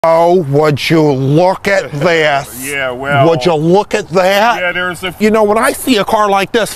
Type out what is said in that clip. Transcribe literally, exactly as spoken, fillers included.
Oh, would you look at this? Yeah, well. Would you look at that? Yeah, there's a. You know, when I see a car like this,